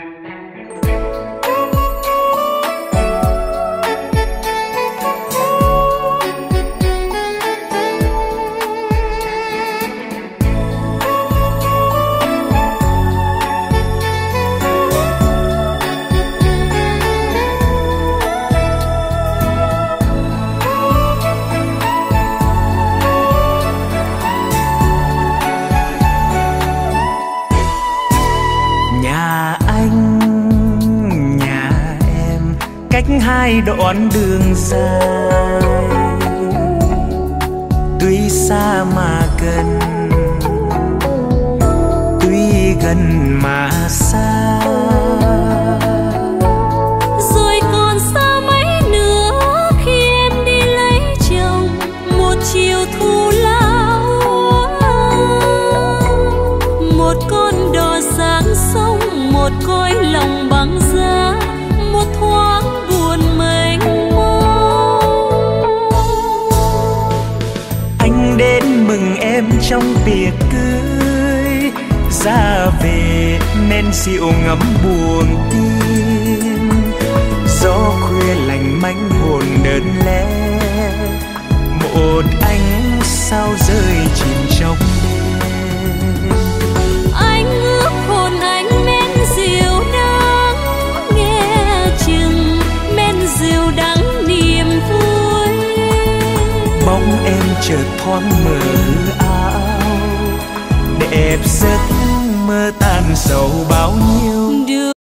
Hai đoạn đường dài, tuy xa mà gần, tuy gần mà xa. Rồi còn xa mấy nữa khi em đi lấy chồng, một chiều thu lao, một con đò sáng sông, một cõi lòng băng giá, một thoáng buồn mênh mông. Anh đến mừng em trong tiệc cưới, ra về men rượu ngắm buồn tim. Gió khuya lành manh hồn đơn lẻ, một ánh sao rơi chìm trong đêm. Anh ước hồn anh men rượu đắng, nghe chừng men rượu đắng niềm vui. Bóng em chợt thoáng mờ ảo, đẹp giấc mơ tan sầu bao nhiêu.